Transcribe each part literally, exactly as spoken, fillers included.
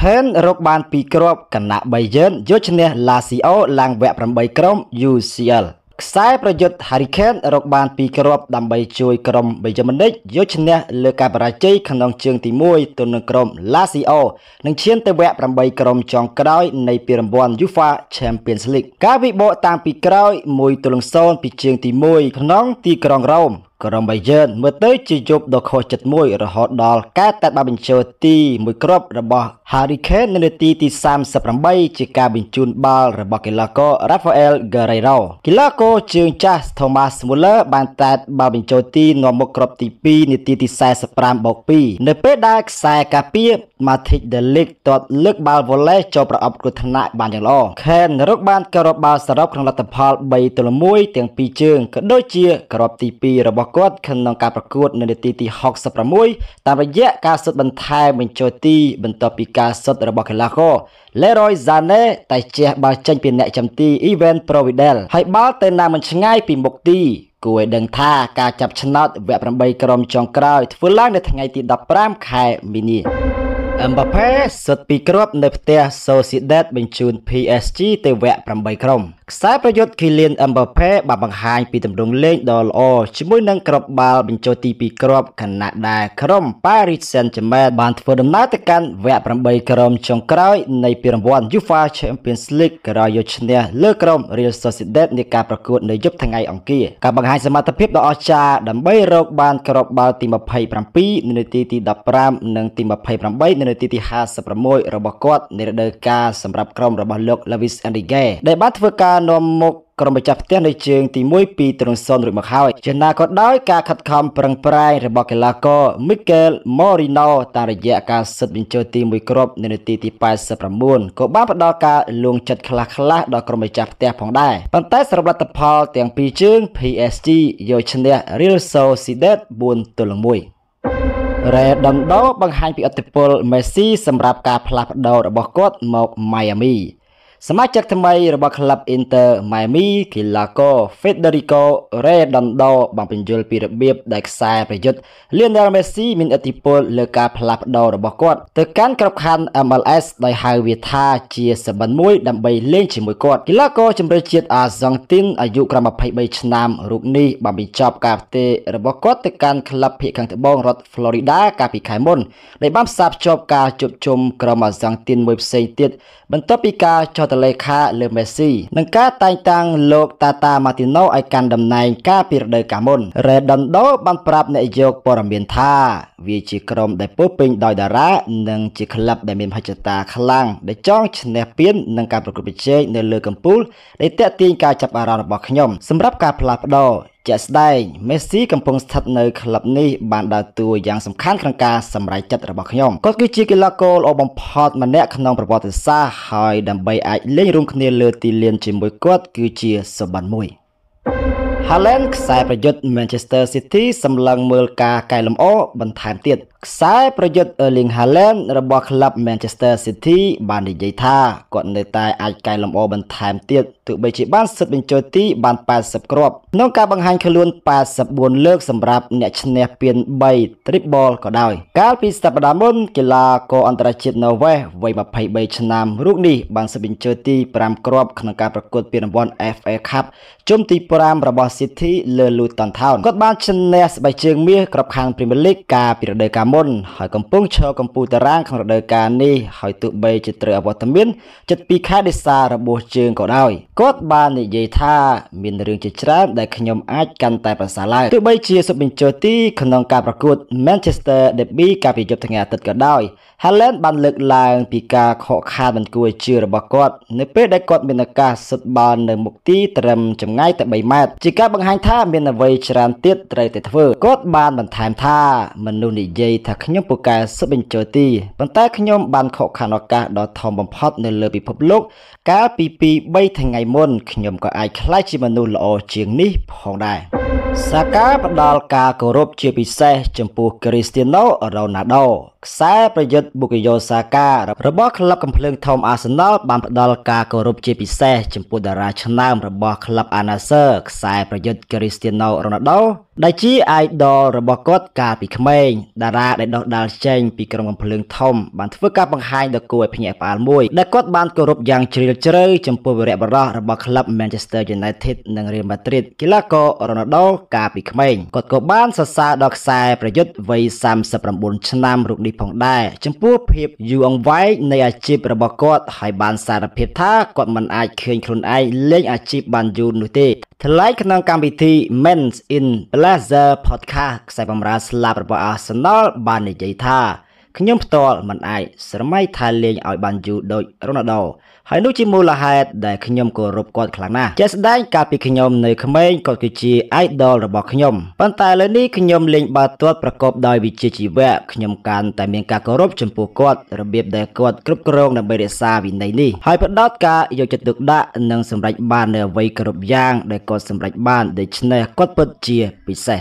นรกบานปีกรอบกันนะใบเยินยชเนลาซิโอลางแวะประใบกรม ยู ซี แอล สายประยุทธ์ฮาริเคนรกบานปีกรอบดำใบช่วยกรมใบจมันเด็กยชเนเลือกการประจัยขนมเชิงตีมวยตัวนึงกรมลาซิโอหนึ่งเชียนเตแวะประใบกรมจองกระด้อยในปีรบอลยูฟาแชมเปี้ยนส์ลีกการวิโบตามปีกร้อยมวยตัวลงโซนปีเชิงตีมวยขนมตีกรองเรากรมใบเยินเมื่อเตยจีจบดอกโคจัดมวยระหดดอลการตัดบาบินโชตีมวยกรอบระบอฮาริเคนในตีที่สามสิบประใบจีการบินจูนบาลระบอกิลาโกราฟาเอลเกเรโรกิลาโกเชิงจัสโทมัสมูเลอร์บานตัดบาบินโชตีนอมกรอบตีปีในตีที่สายสปรามบอกปีในเปได้สายกาเปียมาทิดเดลิกตอดเลือกบาลวอลเล่จบประอบกุธนะบานอย่างล้อแคนรกบานกรอบบาลสรับของรัตพาลใบตลมวยเตียงปีเชิงก็โดยเชียกรอบตีปีระบกอดขนมการประกวดในตีที่หกสิบประมวยตามระยะการสุดบันทายเป็นโจตีบรรทปีการสุดระบบคลาโคและรอยซาเน่แต่เจ้าบาจันเป็นแนวจำตีอีเวนต์โปรวิเดลให้บาลเตนามันช่างปีบกตีกวยดังท่าการจับชนะแวะประใบกรมจองกราวฟื้นล่างในทางไงตีดับปรามไข่มินีอัมบาเป้สุดปีกรอบในประเทศโซซิเดตเป็นจูน พี เอส จี เตแวะประใบกรมสายประยุทธ์คิเลียนอัมบาเป้บาบังหายปีตำรงเล่งดอลโอชิมุยนังกรอบบาลเป็นโจตีปีกรอบขนาดได้ครมปาริสเซนต์แชร์แมนบานทวดำนาตกันแวะประใบกรมจงกรายในปีรางวัลยูฟาแชมเปี้ยนส์ลีกกรายชนะเลือกกรมเรียลโซซิเดตในการประกวดในยุคทางไงองกี้การบังหายสมาร์ทเพปดอชาดัมใบโรกบานกรอบบาลตีมาไพ่ปรำปีในตีที่ดับปรามหนึ่งตีมาไพ่ปรำใบในตีที่ห้าสประมวยระบบกอดในเดือนกาสำหรับกรมระบบเลือกลาวิสแอนดิเก้ได้บัตรเพื่อการนมกกรมประจับเตี้ยในเชิงตีมวยปีตรงโซนหรือมาเข้าชนะก็ได้การขัดคำปรังปรายระบบกีฬาก็มิเกลมอริโนตามระยะการสุดบินโจตีมวยกรอบในตีที่ไปสประมูลก็บ้าประดอการลงจัดคลาคลาดอกกรมประจับเตี้ยผ่องได้ปันใต้สำหรับรัตพอลเตียงปีเชิง พี เอส จี โยชนะเรียลโซซิเดตบุญตัวลงมวยเรดดันโดบังหันปีอัติพลเมสซี่สำหรับการพลัดดาวระบบกอดหมอกไมอามีสมาชิกทำไมระบบคลับอินเตอร์ไมอามีคิลาโกเฟเดริโกเรดันโดบางเป็นจุลปีระเบียบได้สายประยุทธ์เลียนเดลเมสซี่มีอิทธิพลเลือกการพลัดดาวระบบกอดแต่การกระพัน เอ็ม แอล เอส ได้หายวิธาเชียสบันมวยดำใบเล่นชิมวยกอดคิลาโกจำเริญเชียอาซังตินอายุกระมาภัยใบชนามรูปนี้บางเป็นจอบกาเตระบบกอดแต่การคลับเพียงตะบองรัฐฟลอริดากาปิไคมอนได้บ้ามสับจอบการจุดชมกระมาซังตินเว็บไซต์บรรทปีกาจอตเลขาเลเมซี่นังกาแต่งตั้งโลกตาตามาติโนไอการดำเนินกาปิรเดกามอนเรดันโดบันปรับในยกปรมีนท่าวิจิกรมได้ปุ๊บเป็นดอยดาระนังจิคลับได้มีพัชตาคลังได้จ้องชนะเปียนนังการประกอบเชยในเลือกัมพูลได้เตะตีนการจับอารามบอกขยมสำหรับการพลับดอจะได้เมสซี่กำลังสถัดในคลับนี้บานดาวตัวอย่างสำคัญครั้งการสำหรับจัดระบบขยมก็คือจิกิลาโกลอบอมพอดมันแนขนมประวัติศาสตร์หอยดำใบไอเล่นรุ่งคเนเลือตีเลียนจิมบุยกอดคือเชียสบันมวยฮาเลนสายประยุทธ์แมนเชสเตอร์ซิตี้สำลังเมืองกาไกลลำโอบรรทายเตียนสายประยุทธ์เออร์ลิงฮาเลนระบบคลับแมนเชสเตอร์ซิตี้บานดิเจท่าก่อนในตายไอไกลลำโอบรรทายเตียนถูกใบจีบ้านสุดเป็นโจตีบานแปดสิบกรอบน้องการบังหันขลุ่นแปดสิบบวนเลิกสำหรับเนชเนเปียนใบทริปบอลก็ได้การพิสตาปดามุนกีฬาโกอันตรจิตนอร์เวย์ไว้มาไพ่ใบชนามลูกนี้บานสุดเป็นโจตีปรามกรอบขณะการประกวดเปียนบอลเอฟเอคัพโจมตีปรามระบบซิตี้เลอลูตันทาวน์กดบ้านชนเนสใบเชิงเมียกรับคางพรีเมียร์ลีกกาปิรเดกามอนหอยกำปุ้งโชว์กำปูตารางของระเดการนี้หอยตุใบจิตเรือวัตมินจัดปีคาดิซาระบบเชิงก็ได้กดบ้านในเยธามีเรื่องจิตร้ายได้ขยมอาจกันแต่ภาษาลายตุใบเชียสุบินโจตีขนมการประกวดแมนเชสเตอร์เดบี้การพิจารณาตัดก็ได้ฮาเลนบันเลิกลางปีกาขอคาบันกุยเชื่อระบบกอดในเป้ได้กอดเมนกาสุดบอลในมุกตีเตรียมจำง่ายแต่ใบไม้จิกาบังหันท่าเมนวัยชรานเตียไตรแต่เฟือกอดบานบันทายท่ามันนูนิเยถ้าขยมปุกาสุบินโจตีปันใต้ขยมบันขอคานอกาดอทอมบอมพอดในเลือปีพบลูกกาปีปีใบทางไงมนขยมก็ไอคล้ายจิมนูลโอเจียงนี้พองได้สากาปดอลกาโกรบเจปิเซจมปูคริสเตียโนโรนัลโดខ្សែប្រយុទ្ធបុកយោសាការបស់ក្លឹបកំភ្លើងធំ Arsenal បានផ្ដល់ការគោរពជាពិសេសចំពោះតារាឆ្នើមរបស់ក្លឹប Al Nassr ខ្សែប្រយុទ្ធ Cristiano Ronaldo ដែលជា idol របស់គាត់កាលពីក្មេងតារាដែលដុះដាលចេញពីក្រុមកំភ្លើងធំបានធ្វើការបង្ហាញដ៏គួរឲ្យភ្ញាក់ផ្អើលមួយដែលគាត់បានគោរពយ៉ាងជ្រាលជ្រៅចំពោះវីរបុរសរបស់ក្លឹប Manchester United និង Real Madrid កីឡាករ Ronaldo កាលពីក្មេងគាត់ក៏បានសរសើរដល់ខ្សែប្រយុទ្ធវ័យសាមសិបប្រាំបួនឆ្នាំរូបនេះផងដែរចំពោះភាពយូរអង្វែងនៃអាជីពរបស់គាត់ហើយបានសារភាពថាគាត់មិនអាចឃើញខ្លួនឯងលេងអាជីពបានយូរនោះទេថ្លែងក្នុងកម្មវិធី Men's in Pleasure Podcast ខ្សែបម្រើស្លាប់របស់ Arsenal បាននិយាយថាខ្ញុំផ្ទាល់មិនអាចស្រមៃថាលេងឲ្យបានយូរដូច Ronaldo ហើយនោះជាមូលហេតុដែលខ្ញុំគោរពគាត់ខ្លាំងណាស់ជាស្ដែងកាលពីខ្ញុំនៅក្មេងគាត់គឺជា idol របស់ខ្ញុំប៉ុន្តែឥឡូវនេះខ្ញុំលេងបាល់ទាត់ប្រកបដោយវិជ្ជាជីវៈខ្ញុំកាន់តែមានការគោរពចំពោះគាត់របៀបដែលគាត់គ្រប់គ្រងដើម្បីរក្សាវិន័យនេះហើយផ្ដោតការយកចិត្តទុកដាក់និងសម្រេចបាននៅអ្វីគ្រប់យ៉ាងដែលគាត់សម្រេចបានដូច្នេះគាត់ពិតជាពិសេស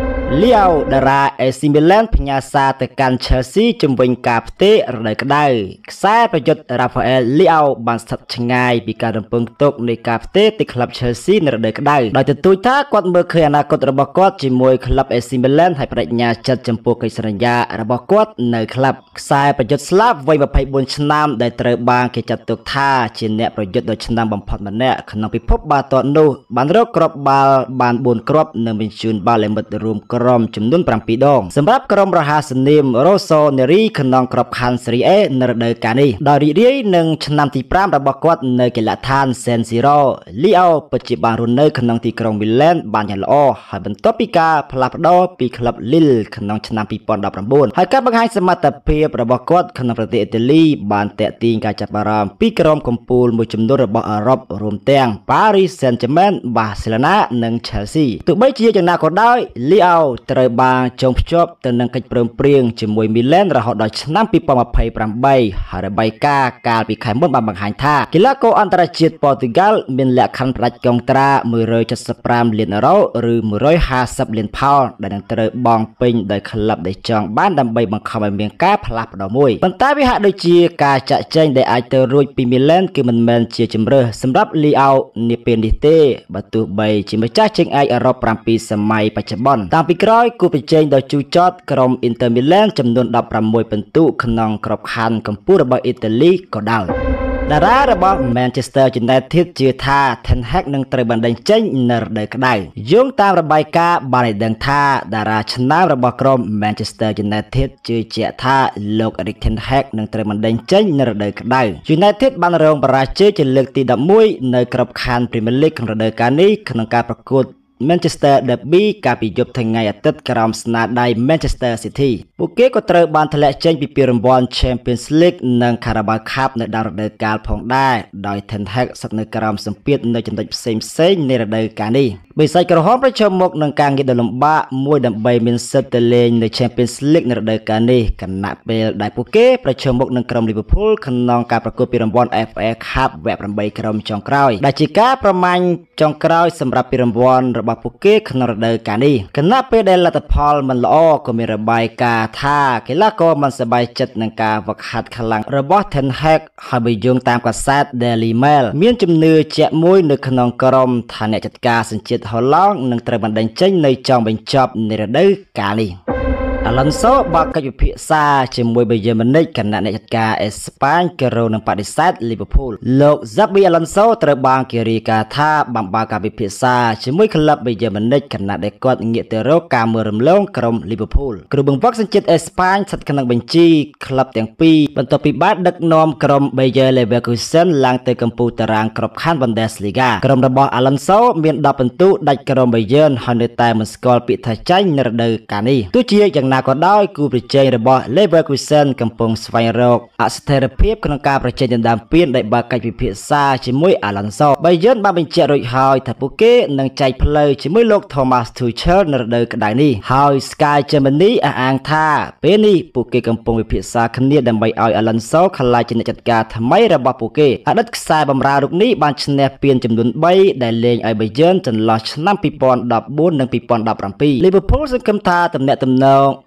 Leo តារា A C Milan ផ្ញើសារទៅកាន់ Chelsea ជំវិញការផ្ទេររដូវក្តៅខ្សែប្រយុទ្ធ Rafael Leo បានស្ថិតឆ្ងាយពីការរំពឹងទុកនៃការផ្ទេរទៅក្លឹប Chelsea នៅរដូវក្តៅដោយទទូចថាគាត់មើលឃើញអនាគតរបស់គាត់ជាមួយក្លឹប A C Milan ហើយបដិញ្ញាចិត្តចំពោះកិច្ចសន្យារបស់គាត់នៅក្លឹបខ្សែប្រយុទ្ធស្លាប់វ័យម្ភៃបួនឆ្នាំដែលត្រូវបានគេចាត់ទុកថាជាអ្នកប្រយុទ្ធដ៏ឆ្នើមបំផុតម្នាក់ក្នុងពិភពបាល់ទាត់នោះបានរកគ្រាប់បាល់បានបួនគ្រាប់និងបញ្ជូនបាល់ឲ្យមិត្តរួមក្រុមចំនួនប្រាំពីរដងសម្រាប់ក្រុមរហ័សនាម Rossoneri ក្នុងក្របខ័ណ្ឌ Serie A នៅរដូវកាលនេះដោយរីករាយនឹងឆ្នាំទីប្រាំរបស់គាត់នៅកីឡដ្ឋាន San Siro Leo ពិតជាបានរស់នៅក្នុងទីក្រុង Milan បានយ៉ាងល្អហើយបន្ទាប់ពីការផ្លាស់ប្ដូរពីក្លឹប Lille ក្នុងឆ្នាំពីរពាន់ដប់ប្រាំបួនហើយការបង្ហាញសមត្ថភាពរបស់គាត់ក្នុងប្រទេសអ៊ីតាលីបានទាក់ទាញការចាប់អារម្មណ៍ពីក្រុមកំពូលមួយចំនួនរបស់អឺរ៉ុបរួមទាំង Paris Saint-Germain Barcelona និង Chelsea ទោះបីជាយ៉ាងណាក៏ដោយ Leo ត្រូវបានចងភ្ជាប់ទៅនឹងកិច្ចព្រមព្រៀងជាមួយ Milan រហូតដល់ឆ្នាំពីរពាន់ម្ភៃប្រាំបីហើយរបាយការណ៍កាលពីខែមុនបានបង្ហាញថាកីឡាករអន្តរជាតិប៉ូទុយហ្គាល់មានលក្ខខណ្ឌផ្ដាច់កុងត្រាមួយរយចិតសិបប្រាំលានអឺរ៉ូឬមួយរយហាសិបលានផោនដែលនឹងត្រូវបង់ពេញដោយក្លឹបដែលចង់បានដើម្បីបង្ខំឲ្យមានការផ្លាស់ប្ដូរមួយប៉ុន្តែវាហាក់ដូចជាការចាក់ចែងដែលអាចទៅរួចពី Milan គឺមិនមែនជាជម្រើសសម្រាប់ Leo នាពេលនេះទេបើទោះបីជាម្ចាស់ជើងឯកអឺរ៉ុបប្រាំពីរសម័យបច្ចុប្បន្នតាំងពីក្រោយគូប្រជែងដ៏ជូរចត់ក្រុម Inter Milan ចំនួនដប់ប្រាំមួយពិន្ទុក្នុងក្របខ័ណ្ឌកម្ពុជារបស់អ៊ីតាលីក៏ដោយតារារបស់ Manchester United ជឿថា Ten Hag នឹងត្រូវបណ្ដេញចេញនៅរដូវក្តៅយោងតាមរបាយការណ៍បានឲ្យដឹងថាតារាឆ្នើមរបស់ក្រុម Manchester United ជឿជាក់ថាលោក Erik ten Hag នឹងត្រូវបណ្ដេញចេញនៅរដូវក្តៅ United បានរងបរាជ័យជាលើកទីដប់មួយនៅក្របខ័ណ្ឌ Premier League ក្នុងរដូវកាលនេះក្នុងការប្រកួតManchester Derby កាលពីយប់ថ្ងៃអាទិត្យក្រោមស្នាដៃ Manchester City ពួកគេក៏ត្រូវបានធ្លាក់ចេញពីពានរង្វាន់ Champions League និង Carabao Cup នៅដើមរដូវកាលផងដែរដោយ Ten Hag ស្ថិតនៅក្រោមសម្ពាធនៅចំណុចផ្សេងៗនៃរដូវកាលនេះបិសាចក្រហមប្រឈមមុខនឹងការងារដ៏លំបាកមួយដើម្បីមានសិទ្ធិទៅលេងនៅ Champions League នៅរដូវកាលនេះខណៈពេលដែលពួកគេប្រឈមមុខនឹងក្រុម Liverpool ក្នុងការប្រកួតពានរង្វាន់ F A Cup វគ្គប្រាំបីក្រុមចុងក្រោយដែលជាការប្រមាញ់ចុងក្រោយសម្រាប់ពានរង្វាន់របស់ពួកគេក្នុងរដូវកាលនេះខណៈពេលដែលលទ្ធផលមិនល្អក៏មានរបាយការណ៍ថាកីឡាករមិនសប្បាយចិត្តនឹងការវឹកហាត់ខ្លាំងរបស់ Ten Hag ហើយបើយោងតាមកាសែត Daily Mail មានជំនឿជាក់មួយនៅក្នុងក្រុមថាអ្នកចាត់ការសញ្ជាតិហូឡង់នឹងត្រូវបណ្ដេញចេញនៅចុងបញ្ចប់នៃរដូវកាលនេះ Alonso បើកកិច្ចពិភាក្សាជាមួយ Bayern Munich គណៈអ្នកចាត់ការអេស្ប៉ាញក៏រងនឹងបដិសេធ Liverpool លោក Xabi Alonso ត្រូវបានគេរាយការណ៍ថាបានបើកការពិភាក្សាជាមួយក្លឹប Bayern Munich គណៈដែលគាត់ងាកទៅរកការមើលរំលងក្រុម Liverpool គ្រូបង្វឹកសញ្ជាតិអេស្ប៉ាញស្ថិតក្នុងបញ្ជីក្លឹបទាំងពីរបន្ទាប់ពីបានដឹកនាំក្រុម Bayer Leverkusen ឡើងទៅកំពូលតារាងក្របខ័ណ្ឌ Bundesliga ក្រុមរបស់ Alonso មានដប់ពិន្ទុដាច់ក្រុម Bayern ហើយនៅតែមិនស្គាល់ពាក្យថាចាញ់នៅរដូវកាលនេះទោះជាយ៉ាងណាក៏ដោយគូប្រជែងរបស់ Leverkusen កំពុងស្វែងរកអស្ថិរភាពក្នុងការប្រជែងដណ្ដើមពានដោយបើកកិច្ចពិភាក្សាជាមួយ Alonso បាយឺនបានបញ្ជាក់រួចហើយថាពួកគេនឹងចែកផ្លូវជាមួយលោក Thomas Tuchel នៅរដូវក្តៅនេះហើយ Sky Germany អះអាងថាពេលនេះពួកគេកំពុងពិភាក្សាគ្នាដើម្បីឲ្យ Alonso ក្លាយជាអ្នកចាត់ការថ្មីរបស់ពួកគេអតីតខ្សែបម្រើរូបនេះបានឈ្នះពានចំនួនបីដែលលេងឲ្យបាយឺនចន្លោះឆ្នាំពីរពាន់ដប់បួននិងពីរពាន់ដប់ប្រាំពីរ Liverpool សង្ឃឹមថាទំនាក់ទំនង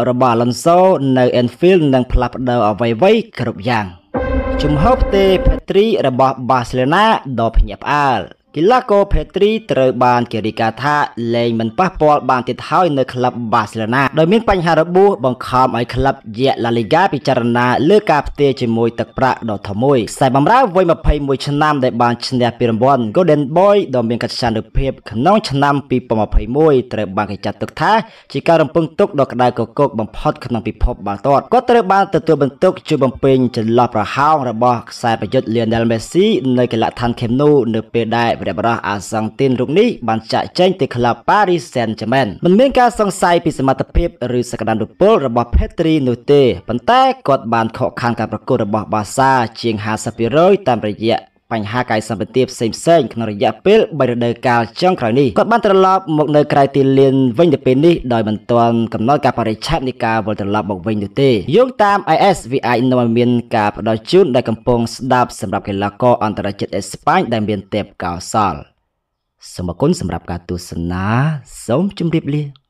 របស់ Alonso នៅ Anfield នឹងផ្លាស់ប្ដូរអ្វីៗគ្រប់យ៉ាងជំហរផ្ទេរ Pedri របស់ Barcelona ដ៏ភ្ញាក់ផ្អើលកីឡាករ Pedri ត្រូវបានគេរាយការណ៍ថាលែងមិនប៉ះពាល់បានទៀតហើយនៅក្លឹប Barcelona ដោយមានបញ្ហារបួសបង្ខំឲ្យក្លឹប La Liga ពិចារណាលើការផ្ទេរជាមួយទឹកប្រាក់ដ៏ធំមួយខ្សែបម្រើវ័យ ยี่สิบเอ็ด ឆ្នាំដែលបានឈ្នះពានរង្វាន់ Golden Boy ដ៏មានកិត្យានុភាពក្នុងឆ្នាំ ยี่สิบยี่สิบเอ็ด ត្រូវបានគេចាត់ទុកថាជាការរំពឹងទុកដ៏ក្តៅគគុកបំផុតក្នុងពិភពបាល់ទាត់គាត់ត្រូវបានទទួលបន្ទុកជួយបំពេញចន្លោះប្រហោងរបស់ខ្សែប្រយុទ្ធ Lionel Messi នៅកីឡដ្ឋាន Camp Nou នៅពេលដែលព្រះបរោះអាសង់ទីនរូបនេះបានចាក់ចែងទៅក្លឹប Paris Saint-Germain មិនមានការសង្ស័យពីសមត្ថភាពឬសក្តានុពលរបស់ Pedri នោះទេប៉ុន្តែគាត់បានខកខានការប្រកួតរបស់ Barca ជាង ห้าสิบเปอร์เซ็นต์ តាមរយៈបញ្ហាកាយសម្បទាផ្សេងៗក្នុងរយៈពេលបីរដូវកាលចុងក្រោយនេះគាត់បានត្រឡប់មកនៅក្រៅទីលានវិញទៅពេលនេះដោយមិនទាន់កំណត់កាលបរិច្ឆេទនៃការវិលត្រឡប់មកវិញនោះទេយោងតាម ไอ เอส វាអាចនាំឲ្យមានការផ្ដល់ជូនដែលកំពុងស្ដាប់សម្រាប់កីឡាករអន្តរជាតិអេស្ប៉ាញដែលមានទេពកោសល្យសូមអរគុណសម្រាប់ការទស្សនាសូមជម្រាបលា